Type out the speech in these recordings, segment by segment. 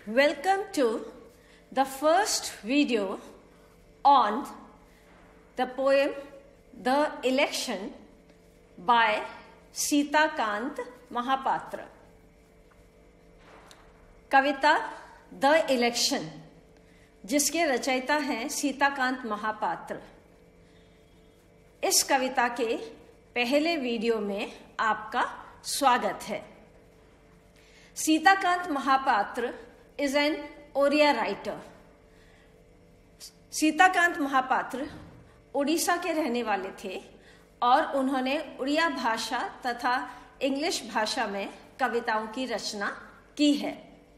Welcome to the first video on the poem The Election by Sitakant Mahapatra. कविता the election जिसके रचयिता हैं सीताकांत महापात्र। इस कविता के पहले वीडियो में आपका स्वागत है। Sitakant Mahapatra is an Odia writer. Sitakant Mahapatra Orissa के रहने वाले थे और उन्होंने उड़िया भाषा तथा इंग्लिश भाषा में कविताओं की रचना की है।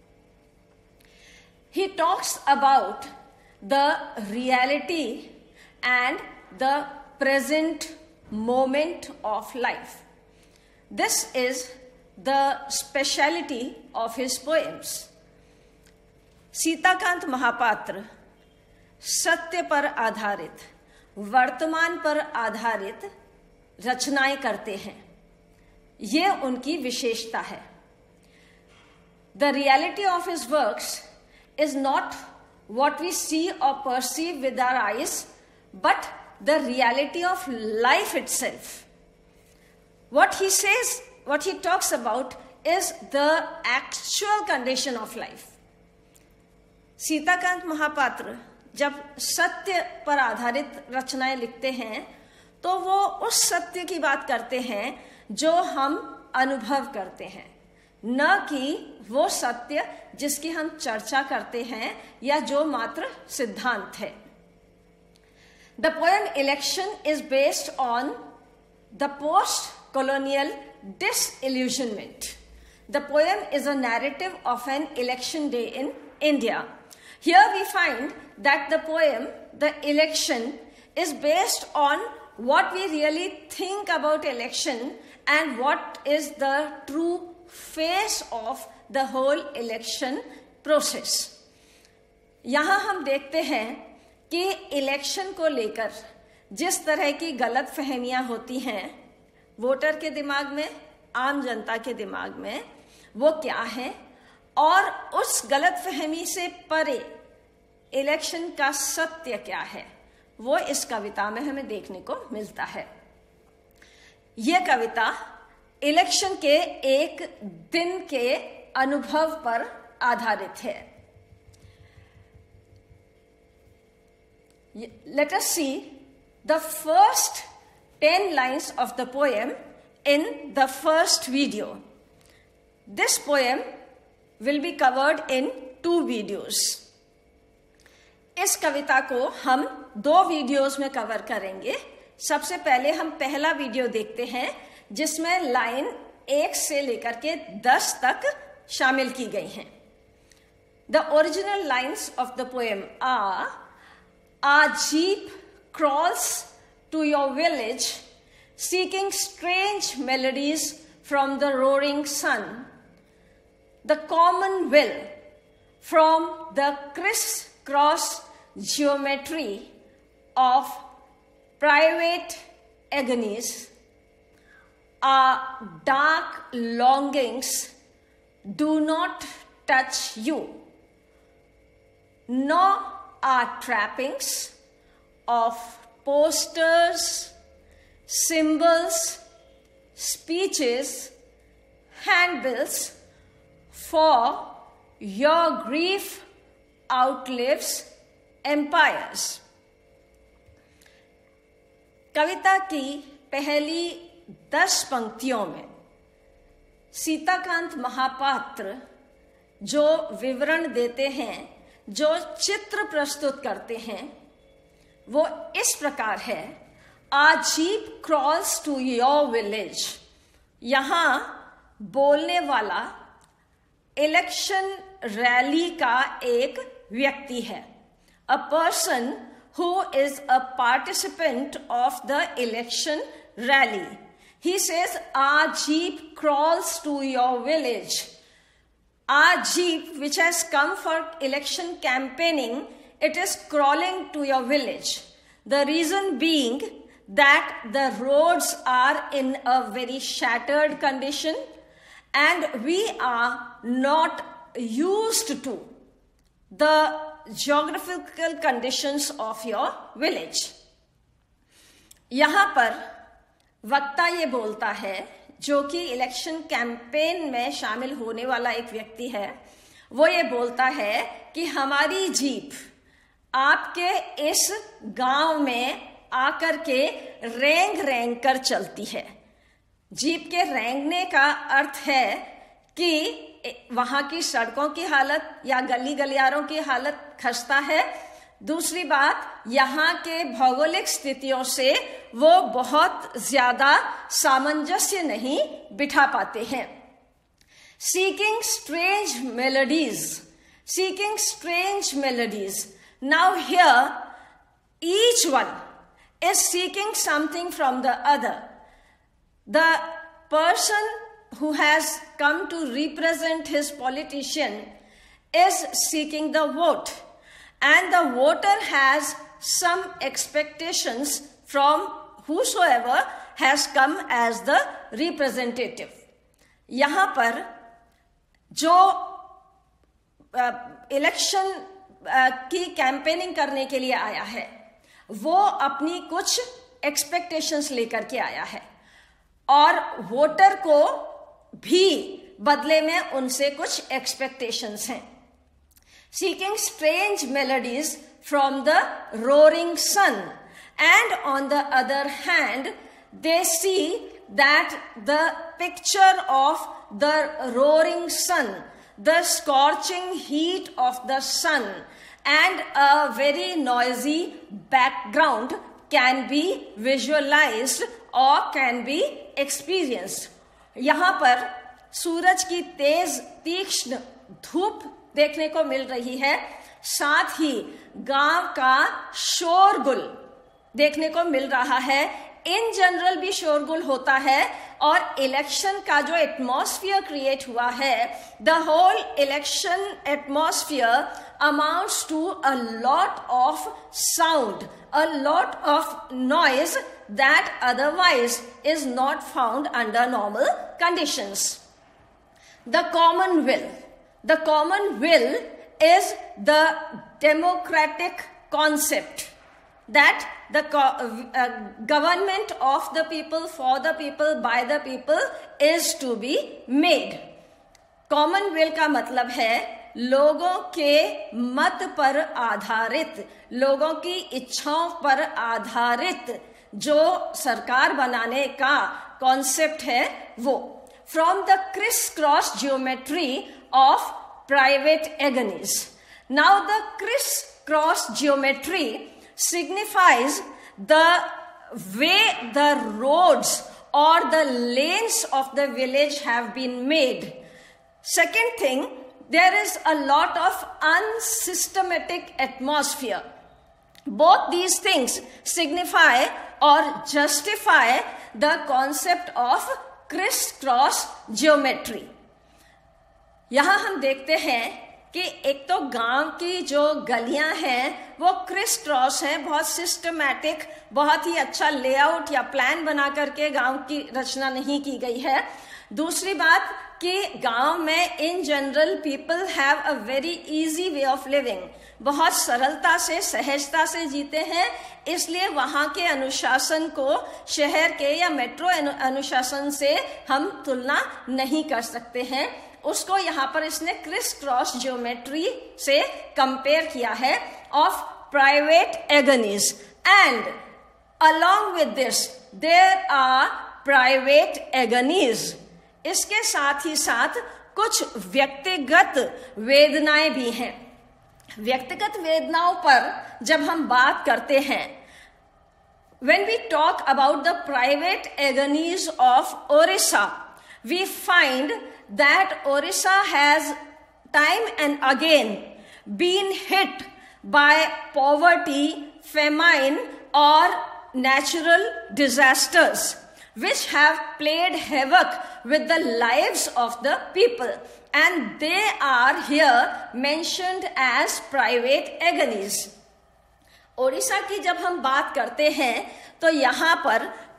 He talks about the reality and the present moment of life. This is the speciality of his poems. Sitakant Mahapatra सत्य पर आधारित, वर्तमान पर आधारित रचनाएं करते हैं। यह उनकी विशेषता है। The reality of his works is not what we see or perceive with our eyes, but the reality of life itself. What he says, what he talks about is the actual condition of life. Sitakant Mahapatra जब सत्य पर आधारित रचनाएं लिखते हैं तो वो उस सत्य की बात करते हैं जो हम अनुभव करते हैं, न कि वो सत्य जिसकी हम चर्चा करते हैं या जो मात्र सिद्धांत है। The poem Election is based on the post-colonial disillusionment. The poem is a narrative of an election day in India. Here we find that the poem, The Election, is based on what we really think about election and what is the true face of the whole election process. यहाँ हम देखते हैं कि election को लेकर जिस तरह की गलत फहमियां होती हैं वोटर के दिमाग में, आम जनता के दिमाग में, वो क्या है और उस गलत फहमी से परे इलेक्शन का सत्य क्या है, वो इस कविता में हमें देखने को मिलता है। यह कविता इलेक्शन के एक दिन के अनुभव पर आधारित है। Let us see the first 10 lines of the poem in the first video. This poem will be covered in 2 videos. इस कविता को हम 2 वीडियोस में कवर करेंगे। सबसे पहले हम पहला वीडियो देखते हैं जिसमें लाइन 1 से लेकर के 10 तक शामिल की गई हैं। The original lines of the poem are: Our jeep crawls to your village, seeking strange melodies from the roaring sun. The common will from the criss-cross geometry of private agonies. Our dark longings do not touch you, nor our trappings of posters, symbols, speeches, handbills, for your grief outlives empires. कविता की पहली 10 पंक्तियों में सीताकांत महापात्र जो विवरण देते हैं, जो चित्र प्रस्तुत करते हैं, वो इस प्रकार है: Our jeep crawls to your village. यहां बोलने वाला इलेक्शन रैली का एक व्यक्ति है, a person who is a participant of the election rally. He says, our jeep crawls to your village. Our jeep, which has come for election campaigning, it is crawling to your village. The reason being that the roads are in a very shattered condition and we are not used to the geographical conditions of your village. यहां पर वक्ता ये बोलता है, जो कि election campaign में शामिल होने वाला एक व्यक्ति है, वो ये बोलता है कि हमारी जीप आपके इस गांव में आकर के रेंग रेंग कर चलती है। जीप के रेंगने का अर्थ है कि वहां की सड़कों की हालत या गली गलियारों की हालत खस्ता है। दूसरी बात, यहाँ के भौगोलिक स्थितियों से वो बहुत ज्यादा सामंजस्य नहीं बिठा पाते हैं। Seeking strange melodies. Now here, each one is seeking something from the other. The person who has come to represent his politician is seeking the vote, and the voter has some expectations from whosoever has come as the representative. यहाँ पर जो election की campaigning करने के लिए आया है, वो अपनी कुछ एक्सपेक्टेशंस लेकर के आया है, और वोटर को भी बदले में उनसे कुछ एक्सपेक्टेशंस हैं. Seeking strange melodies from the roaring sun, and on the other hand, they see that the picture of the roaring sun, the scorching heat of the sun, and a very noisy background can be visualized or can be experienced. यहाँ पर सूरज की तेज तीक्ष्ण धूप देखने को मिल रही है, साथ ही गांव का शोरगुल देखने को मिल रहा है. इन जनरल भी शोरगुल होता है, और इलेक्शन का जो एटमॉस्फियर क्रिएट हुआ है, the whole election atmosphere amounts to a lot of sound, a lot of noise that otherwise is not found under normal conditions. The common will is the democratic concept that the government of the people, for the people, by the people is to be made. Common will का मतलब है लोगों के मत पर आधारित, लोगों की इच्छाओं पर आधारित जो सरकार बनाने का कॉन्सेप्ट है वो. From the criss cross geometry of private agonies. Now the criss cross geometry signifies the way the roads or the lanes of the village have been made. Second thing, there is a lot of unsystematic atmosphere. Both these things signify or justify the concept of criss-cross geometry. यहां हम देखते हैं कि एक तो गांव की जो गलियां हैं वो क्रिस क्रॉस हैं, बहुत सिस्टमैटिक, बहुत ही अच्छा लेआउट या प्लान बना करके गांव की रचना नहीं की गई है. दूसरी बात कि गांव में in general people have a very easy way of living, बहुत सरलता से सहजता से जीते हैं, इसलिए वहां के अनुशासन को शहर के या मेट्रो अनुशासन से हम तुलना नहीं कर सकते हैं. उसको यहाँ पर इसने क्रिस क्रॉस जियोमेट्री से कंपेयर किया है of private agonies. And along with this there are private agonies. इसके साथ ही साथ कुछ व्यक्तिगत वेदनाएं भी हैं. व्यक्तिगत वेदनाओं पर जब हम बात करते हैं, when we talk about the private agonies of Orissa, we find that Orissa has time and again been hit by poverty, famine, or natural disasters, which have played havoc with the lives of the people, and they are here mentioned as private agonies. Odisha की जब हम बात करते हैं तो यहाँ पर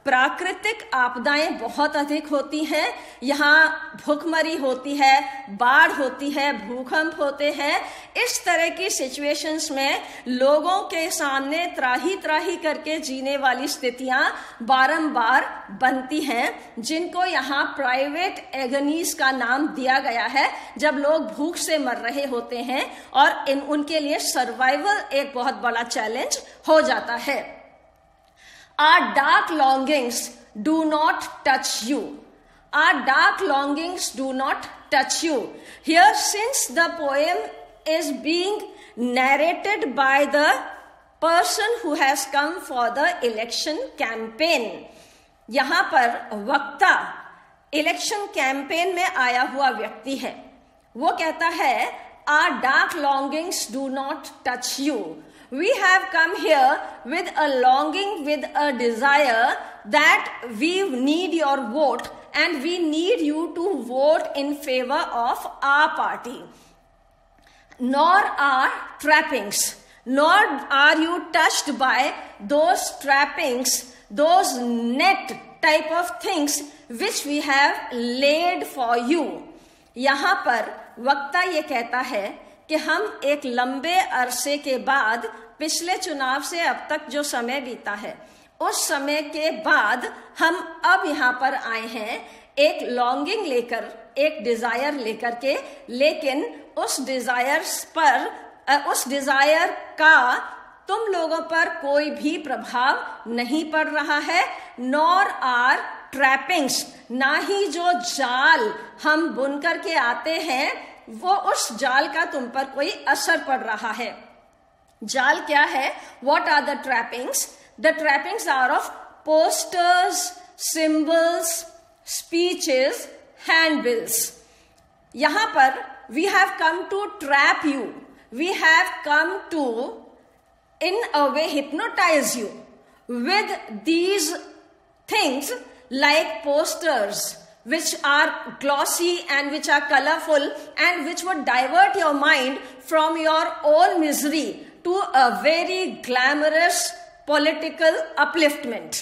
प्राकृतिक आपदाएं बहुत अधिक होती हैं, यहाँ भूखमरी होती है, बाढ़ होती है, भूकंप होते हैं। इस तरह की सिचुएशंस में लोगों के सामने त्राही त्राही करके जीने वाली स्थितियां बारंबार बनती हैं, जिनको यहाँ प्राइवेट एगनीज का नाम दिया गया है, जब लोग भूख से मर रहे होते हैं और उनके लिए सर्वाइवल एक बहुत बड़ा चैलेंज हो जाता है। Our dark longings do not touch you. Our dark longings do not touch you. Here, since the poem is being narrated by the person who has come for the election campaign, यहाँ पर वक्ता election campaign में आया हुआ व्यक्ति है। वो कहता है, Our dark longings do not touch you. We have come here with a longing, with a desire that we need your vote and we need you to vote in favor of our party. Nor are trappings, nor are you touched by those trappings, those net type of things which we have laid for you. यहाँ पर वक्ता ये कहता है कि हम एक लंबे अरसे के बाद, पिछले चुनाव से अब तक जो समय बीता है, उस समय के बाद हम अब यहाँ पर आए हैं एक लॉन्गिंग लेकर, एक डिजायर लेकर के, लेकिन उस डिजायर का तुम लोगों पर कोई भी प्रभाव नहीं पड़ रहा है। नॉर आर ट्रैपिंग्स, ना ही जो जाल हम बुन करके आते हैं वो उस जाल का तुम पर कोई असर पड़ रहा है। जाल क्या है? What are the trappings? The trappings are of posters, symbols, speeches, handbills. यहाँ पर we have come to trap you. We have come to, in a way, hypnotize you with these things like posters, which are glossy and which are colorful and which would divert your mind from your own misery to a very glamorous political upliftment.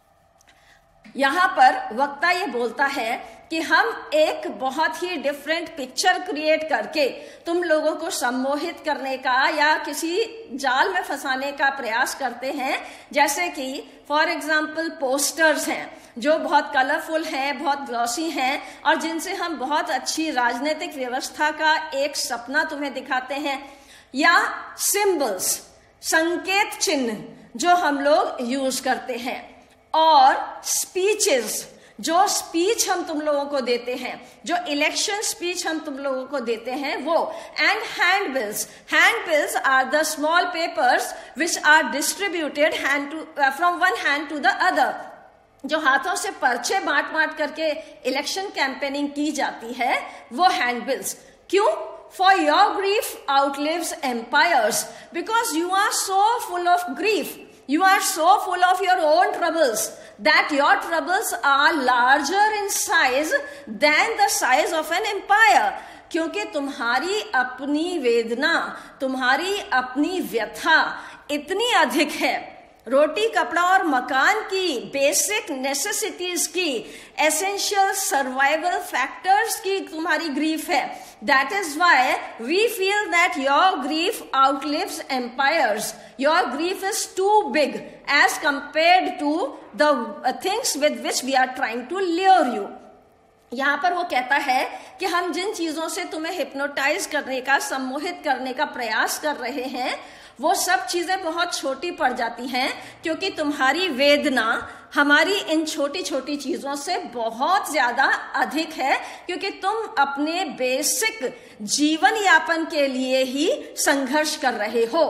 यहाँ पर वक्ता ये बोलता है कि हम एक बहुत ही डिफरेंट पिक्चर क्रिएट करके तुम लोगों को सम्मोहित करने का या किसी जाल में फंसाने का प्रयास करते हैं। जैसे कि फॉर एग्जाम्पल पोस्टर्स हैं जो बहुत कलरफुल हैं, बहुत ग्लॉसी हैं और जिनसे हम बहुत अच्छी राजनीतिक व्यवस्था का एक सपना तुम्हें दिखाते हैं। या सिंबल्स, संकेत चिन्ह जो हम लोग यूज करते हैं, और स्पीचेस, जो स्पीच हम तुम लोगों को देते हैं, जो इलेक्शन स्पीच हम तुम लोगों को देते हैं वो। And handbills, handbills are the small papers which are distributed from one hand to the other, जो हाथों से पर्चे बांट बांट करके इलेक्शन कैंपेनिंग की जाती है, वो हैंडबिल्स। क्यों? For your grief outlives empires, because you are so full of grief. You are so full of your own troubles that your troubles are larger in size than the size of an empire. क्योंकि तुम्हारी अपनी वेदना, तुम्हारी अपनी व्यथा इतनी अधिक है, रोटी कपड़ा और मकान की, बेसिक नेसेसिटीज की, एसेंशियल सर्वाइवल फैक्टर्स की तुम्हारी ग्रीफ है। That is why we feel that your grief outlives empires. Your grief is too big as compared to the things with which we are trying to lure you. यहाँ पर वो कहता है कि हम जिन चीजों से तुम्हें हिप्नोटाइज करने का, सम्मोहित करने का प्रयास कर रहे हैं, वो सब चीजें बहुत छोटी पड़ जाती हैं, क्योंकि तुम्हारी वेदना हमारी इन छोटी छोटी चीजों से बहुत ज्यादा अधिक है, क्योंकि तुम अपने बेसिक जीवन यापन के लिए ही संघर्ष कर रहे हो.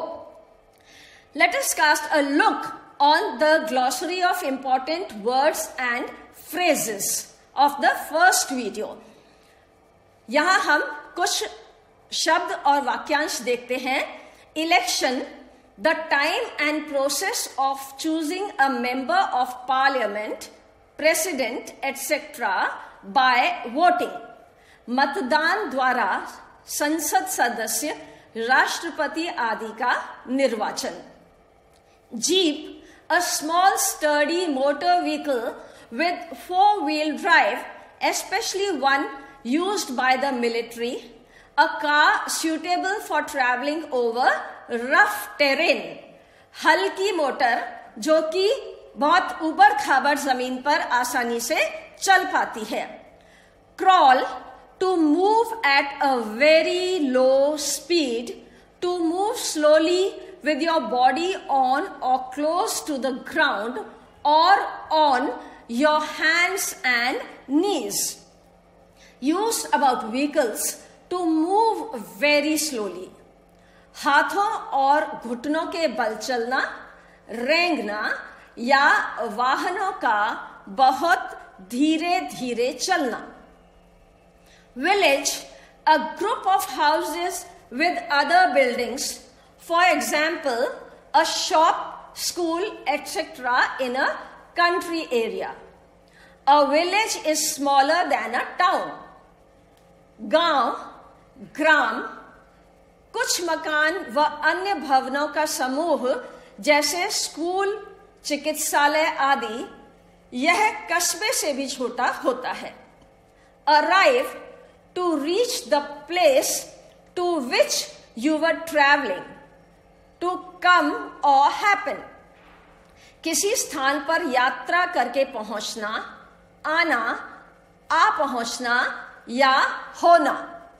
Let us cast a look on the glossary of important words and phrases of the first video. यहां हम कुछ शब्द और वाक्यांश देखते हैं. Election, the time and process of choosing a member of parliament, president, etc. by voting. मतदान द्वारा संसद सदस्य, राष्ट्रपति आदि का निर्वाचन. Jeep, a small sturdy motor vehicle with 4-wheel drive, especially one used by the military, a car suitable for traveling over rough terrain, हल्की motor जो कि बहुत ऊबड़ खाबड़ जमीन पर आसानी से चल पाती है. Crawl, to move at a very low speed, to move slowly with your body on or close to the ground or on your hands and knees. Used about vehicles to move very slowly. हाथों और घुटनों के बल चलना, रेंगना या वाहनों का बहुत धीरे धीरे चलना. Village, a group of houses with other buildings, for example, a shop, school, etc. in a country area. A village is smaller than a town. गांव, ग्राम, कुछ मकान व अन्य भवनों का समूह जैसे स्कूल, चिकित्सालय आदि, यह कस्बे से भी छोटा होता है. Arrive, to reach the place to which you were traveling, to come or happen. किसी स्थान पर यात्रा करके पहुंचना, आना, आ पहुंचना या होना.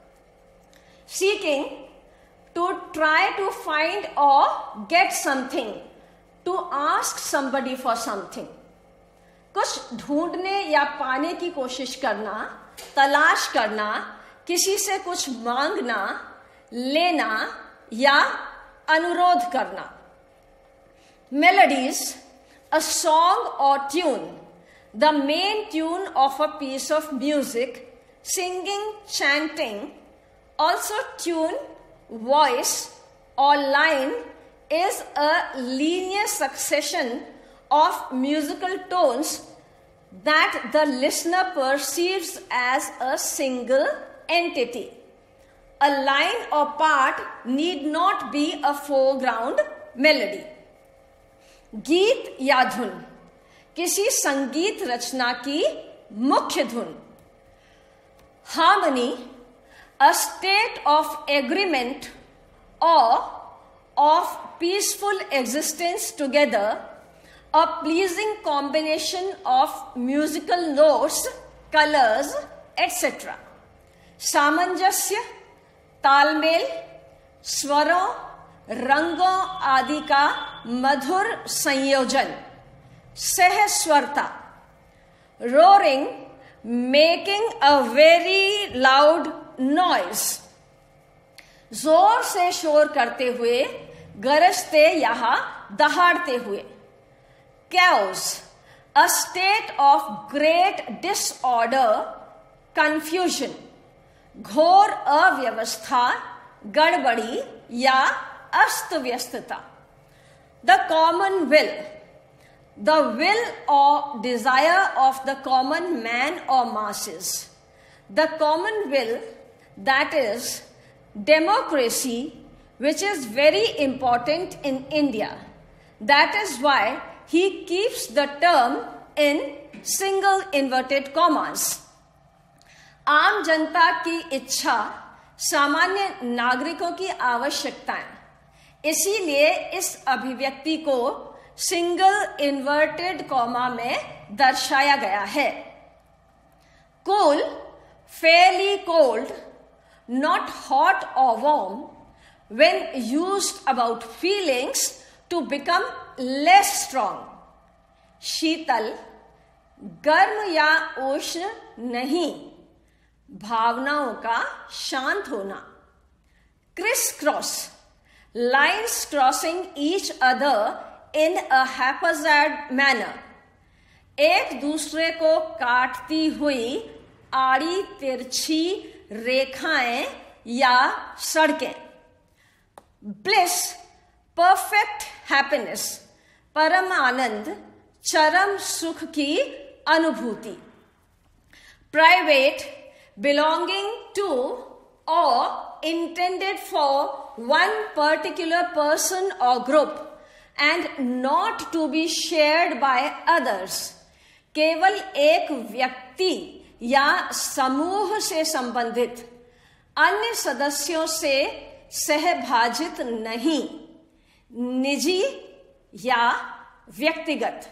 Seeking, to try to find or get something, to ask somebody for something. कुछ ढूंढने या पाने की कोशिश करना, तलाश करना, किसी से कुछ मांगना, लेना या अनुरोध करना. Melodies, a song or tune, the main tune of a piece of music, singing, chanting, also tune, voice or line is a linear succession of musical tones that the listener perceives as a single entity. A line or part need not be a foreground melody. गीत या धुन, किसी संगीत रचना की मुख्य धुन. Harmony, a state of agreement or of peaceful existence together, a pleasing combination of musical notes, colors, etc. सामंजस्य, तालमेल, स्वरों, रंगों आदि का मधुर संयोजन. सहस्वरता, roaring, making a very loud noise. जोर से शोर करते हुए, गरजते या दहाड़ते हुए. Chaos, a state of great disorder, confusion. घोर अव्यवस्था, गड़बड़ी या अस्त व्यस्तता. The common will, the will or desire of the common man or masses. The common will, that is, democracy, which is very important in India. That is why he keeps the term in single inverted commas. आम जनता की इच्छा, सामान्य नागरिकों की आवश्यकताएं, इसीलिए इस अभिव्यक्ति को सिंगल इन्वर्टेड कॉमा में दर्शाया गया है. Cool, fairly cold, not hot or warm, when used about feelings to become less strong. शीतल, गर्म या उष्ण नहीं, भावनाओं का शांत होना. Criss-cross, lines crossing each other in a haphazard manner. एक दूसरे को काटती हुई आड़ी तिरछी रेखाएं या सड़कें. Bliss, perfect happiness, परम आनंद, चरम सुख की अनुभूति. Private, belonging to or intended for one particular person or group, and not to be shared by others. केवल एक व्यक्ति या समूह से संबंधित अन्य सदस्यों से सहभाजित नहीं, निजी या व्यक्तिगत.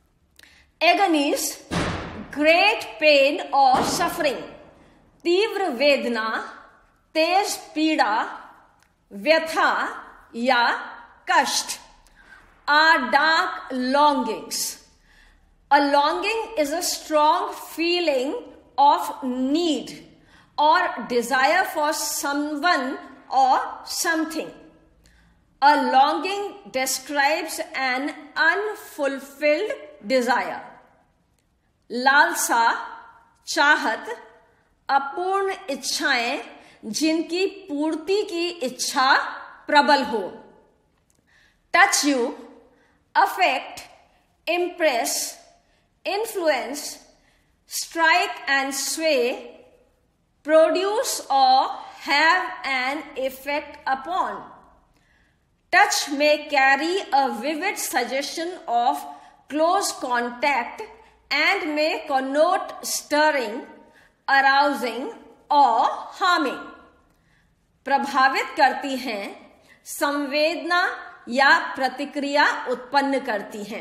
Agonies, great pain or suffering, तीव्र वेदना, तेज पीड़ा, व्यथा या कष्ट. Are dark longings. A longing is a strong feeling of need or desire for someone or something. A longing describes an unfulfilled desire. लालसा, चाहत, अपूर्ण इच्छाएं जिनकी पूर्ति की इच्छा प्रबल हो. Touch you, affect, impress, influence, strike and sway, produce or have an effect upon. Touch may carry a vivid suggestion of close contact and may connote stirring, arousing or harming. प्रभावित करती हैं, संवेदना या प्रतिक्रिया उत्पन्न करती हैं.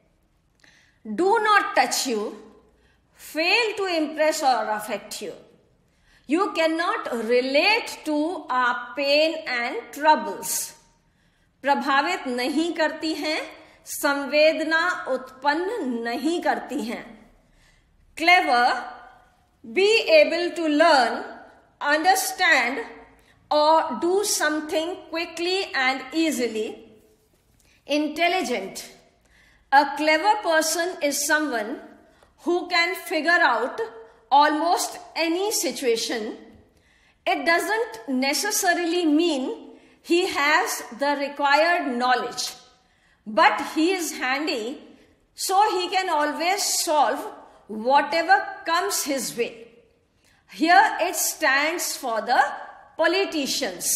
Do not touch you, fail to impress or affect you. You cannot relate to our pain and troubles. प्रभावित नहीं करती हैं, संवेदना उत्पन्न नहीं करती हैं. Clever, be able to learn, understand or do something quickly and easily. Intelligent, a clever person is someone who can figure out almost any situation. It doesn't necessarily mean he has the required knowledge, but he is handy, so he can always solve whatever comes his way. Here it stands for the politicians.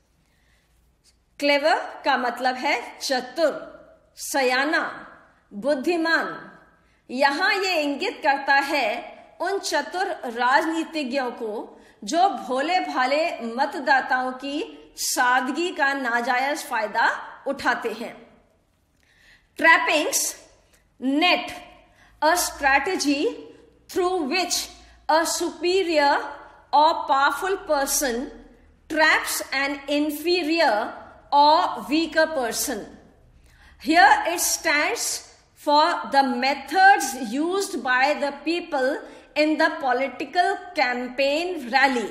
Clever का मतलब है चतुर, सयाना, बुद्धिमान. यहां ये इंगित करता है उन चतुर राजनीतिज्ञों को जो भोले भाले मतदाताओं की सादगी का नाजायज फायदा उठाते हैं. Trappings, net, a strategy through which a superior or powerful person traps an inferior or weaker person. Here it stands for the methods used by the people in the political campaign rally.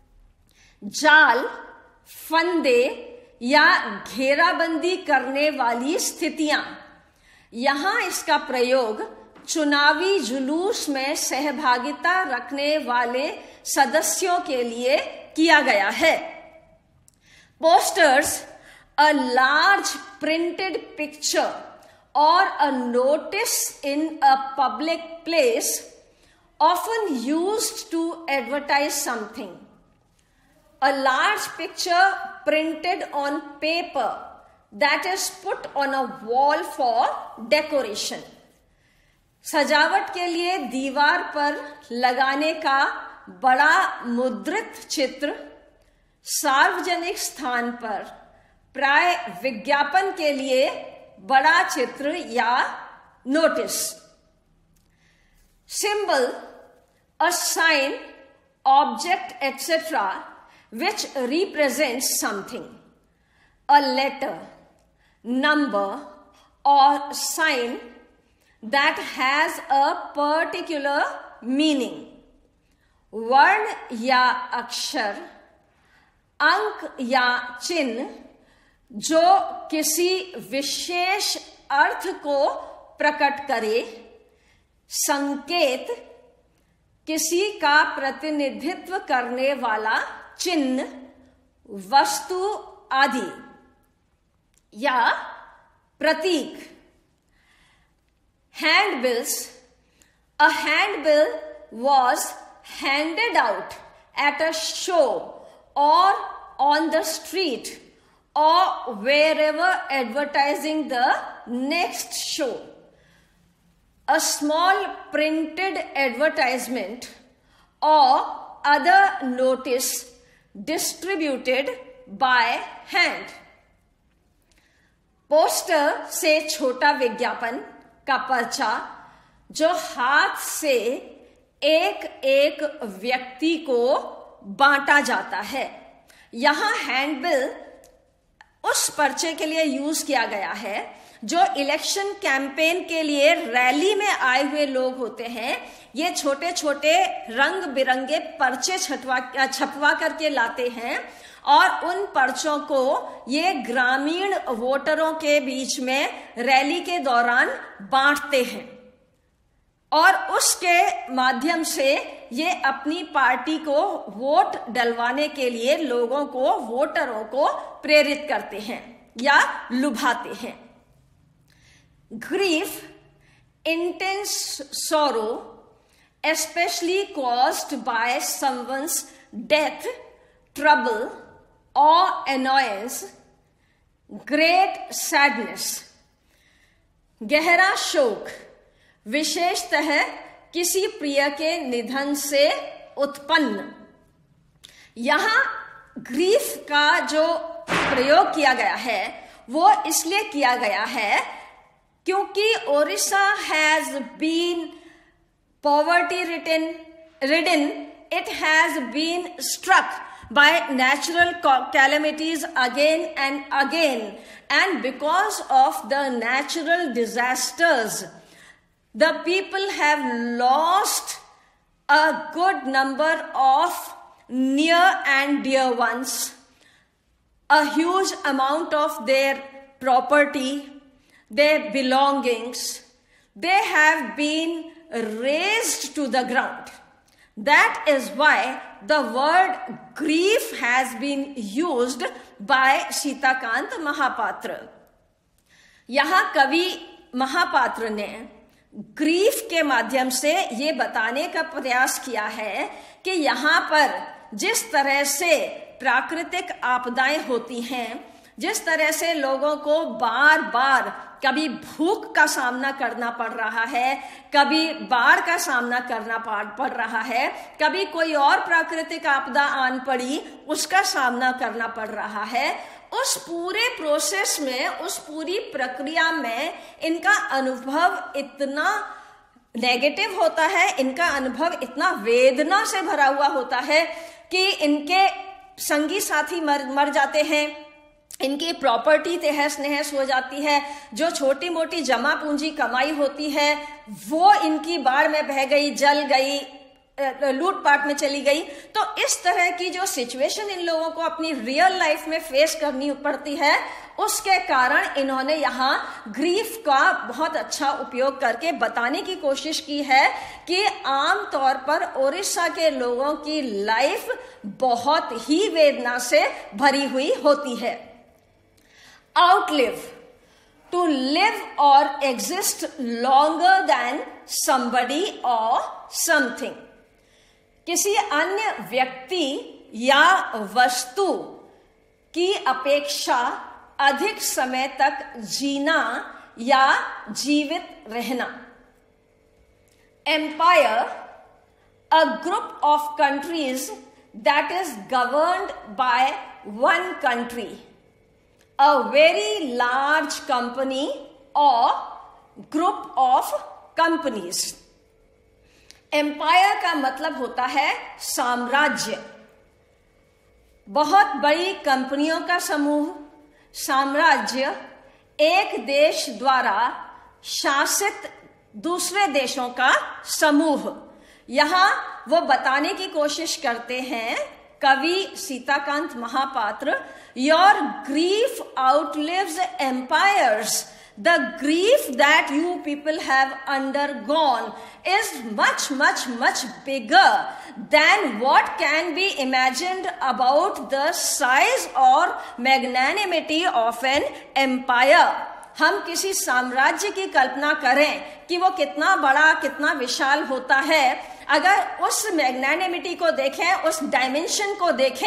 जाल, फंदे या घेराबंदी करने वाली स्थितियां. यहां इसका प्रयोग चुनावी जुलूस में सहभागिता रखने वाले सदस्यों के लिए किया गया है. Posters, a large printed picture or a notice in a public place, often used to advertise something. A large picture printed on paper that is put on a wall for decoration. सजावट के लिए दीवार पर लगाने का बड़ा मुद्रित चित्र सार्वजनिक स्थान पर प्राय विज्ञापन के लिए बड़ा चित्र या notice. Symbol, a sign, object, etc. which represents something. A letter, number or sign that has a particular meaning. वर्ण या अक्षर, अंक या चिन्ह जो किसी विशेष अर्थ को प्रकट करे. संकेत, किसी का प्रतिनिधित्व करने वाला चिन्ह, वस्तु आदि. या प्रतीक. Handbills, a handbill was handed out at a show or on the street or wherever advertising the next show. A small printed advertisement or other notice distributed by hand. Poster से छोटा विज्ञापन का पर्चा जो हाथ से एक एक व्यक्ति को बांटा जाता है। यहां हैंडबिल उस पर्चे के लिए यूज किया गया है जो इलेक्शन कैंपेन के लिए रैली में आए हुए लोग होते हैं। ये छोटे छोटे रंग बिरंगे पर्चे छपवा करके लाते हैं और उन पर्चों को ये ग्रामीण वोटरों के बीच में रैली के दौरान बांटते हैं और उसके माध्यम से ये अपनी पार्टी को वोट डलवाने के लिए लोगों को, वोटरों को प्रेरित करते हैं या लुभाते हैं। Grief, intense sorrow, especially caused by someone's death, trouble or annoyance, great sadness. गहरा शोक विशेषतः किसी प्रिय के निधन से उत्पन्न। यहां ग्रीफ का जो प्रयोग किया गया है वो इसलिए किया गया है क्योंकि Odisha has been poverty ridden, it has been struck by natural calamities again and again, and because of the natural disasters, the people have lost a good number of near and dear ones, a huge amount of their property, their belongings. They have been razed to the ground. That is why the word grief has been used by Sitakant Mahapatra. यहां कवि महापात्र ने grief के माध्यम से ये बताने का प्रयास किया है कि यहां पर जिस तरह से प्राकृतिक आपदाएं होती हैं, जिस तरह से लोगों को बार बार कभी भूख का सामना करना पड़ रहा है, कभी बाढ़ का सामना करना पड़ रहा है, कभी कोई और प्राकृतिक आपदा आन पड़ी उसका सामना करना पड़ रहा है, उस पूरे प्रोसेस में, उस पूरी प्रक्रिया में इनका अनुभव इतना नेगेटिव होता है, इनका अनुभव इतना वेदना से भरा हुआ होता है कि इनके संगी साथी मर जाते हैं, इनकी प्रॉपर्टी तहस नहस हो जाती है, जो छोटी मोटी जमा पूंजी कमाई होती है वो इनकी बाढ़ में बह गई, जल गई, लूटपाट में चली गई। तो इस तरह की जो सिचुएशन इन लोगों को अपनी रियल लाइफ में फेस करनी पड़ती है, उसके कारण इन्होंने यहाँ ग्रीफ का बहुत अच्छा उपयोग करके बताने की कोशिश की है कि आम तौर पर ओडिशा के लोगों की लाइफ बहुत ही वेदना से भरी हुई होती है। Outlive, to live or exist longer than somebody or something. किसी अन्य व्यक्ति या वस्तु की अपेक्षा अधिक समय तक जीना या जीवित रहना। Empire, a group of countries that is governed by one country. A very large company or group of companies. Empire का मतलब होता है साम्राज्य, बहुत बड़ी कंपनियों का समूह। साम्राज्य एक देश द्वारा शासित दूसरे देशों का समूह। यहां वो बताने की कोशिश करते हैं कवि Sitakant Mahapatra, your grief outlives empires. The grief that you people have undergone is much, much, much bigger than what can be imagined about the size or magnanimity of an empire. हम किसी साम्राज्य की कल्पना करें कि वो कितना बड़ा, कितना विशाल होता है, अगर उस मैग्नानिमिटी को देखें, उस डायमेंशन को देखें,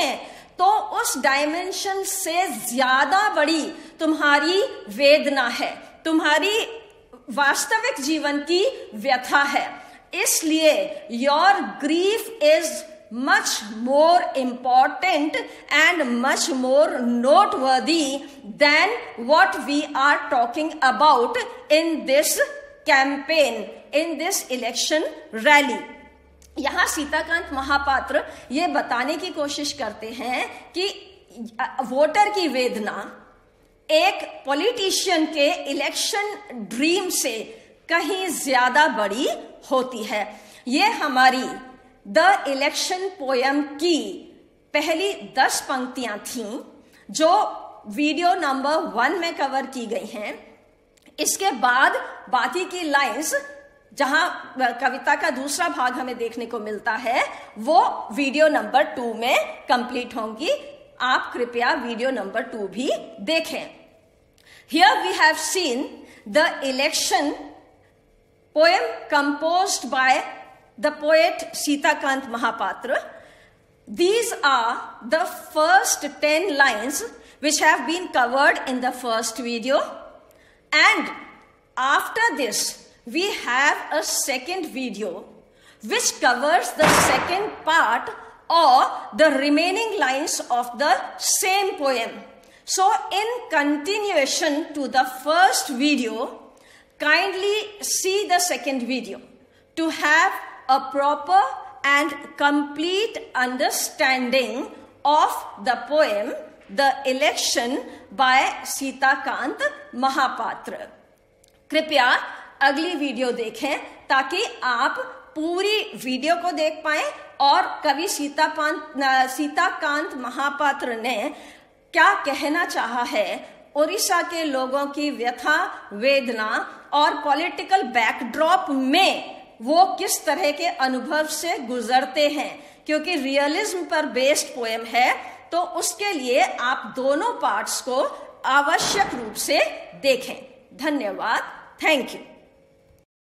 तो उस डायमेंशन से ज्यादा बड़ी तुम्हारी वेदना है, तुम्हारी वास्तविक जीवन की व्यथा है। इसलिए your grief is much more important and much more noteworthy than what we are talking about in this campaign, in this election rally. यहां सीताकांत महापात्र ये बताने की कोशिश करते हैं कि वोटर की वेदना एक पॉलिटिशियन के इलेक्शन ड्रीम से कहीं ज्यादा बड़ी होती है। ये हमारी द इलेक्शन पोयम की पहली 10 पंक्तियां थीं जो वीडियो नंबर 1 में कवर की गई हैं। इसके बाद बाकी की लाइंस जहां कविता का दूसरा भाग हमें देखने को मिलता है वो वीडियो नंबर 2 में कंप्लीट होंगी। आप कृपया वीडियो नंबर 2 भी देखें। Here we have seen the election poem composed by the poet Sitakant Mahapatra. These are the first 10 lines which have been covered in the first video, and after this we have a second video which covers the second part or the remaining lines of the same poem. So in continuation to the first video, kindly see the second video to have a proper and complete understanding of the poem The Election by Sitakant Mahapatra. कृपया अगली video देखें ताकि आप पूरी video को देख पाएं और कवि सीताकांत महापात्र ने क्या कहना चाहा है, उड़ीसा के लोगों की व्यथा वेदना और पॉलिटिकल बैकड्रॉप में वो किस तरह के अनुभव से गुजरते हैं। क्योंकि रियलिज्म पर बेस्ड पोएम है तो उसके लिए आप दोनों पार्ट्स को आवश्यक रूप से देखें। धन्यवाद। Thank you.